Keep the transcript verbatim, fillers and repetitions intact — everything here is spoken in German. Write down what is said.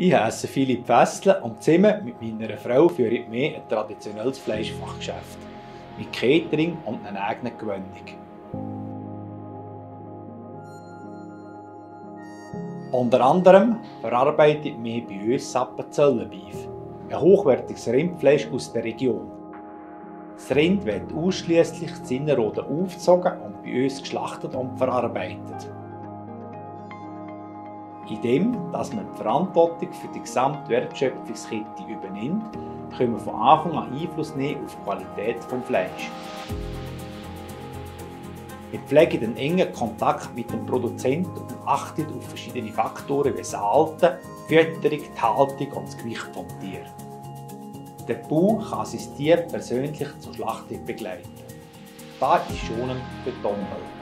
Ich heiße Philipp Fessler und zusammen mit meiner Frau führe ich mehr ein traditionelles Fleischfachgeschäft mit Catering und einer eigenen Gewinnung. Unter anderem verarbeitet wir bei uns Appenzeller-Beef, ein hochwertiges Rindfleisch aus der Region. Das Rind wird ausschließlich in Zinnerrhoden aufgezogen und bei uns geschlachtet und verarbeitet. Indem dass man die Verantwortung für die gesamte Wertschöpfungskette übernimmt, können wir von Anfang an Einfluss nehmen auf die Qualität des Fleisches. Wir pflegen den engen Kontakt mit dem Produzenten und achten auf verschiedene Faktoren wie das Alter, die Fütterung, die Haltung und das Gewicht des Tieres. Der Bauer kann sein Tier persönlich zur Schlachtung begleiten. Das ist schonend für die Umwelt.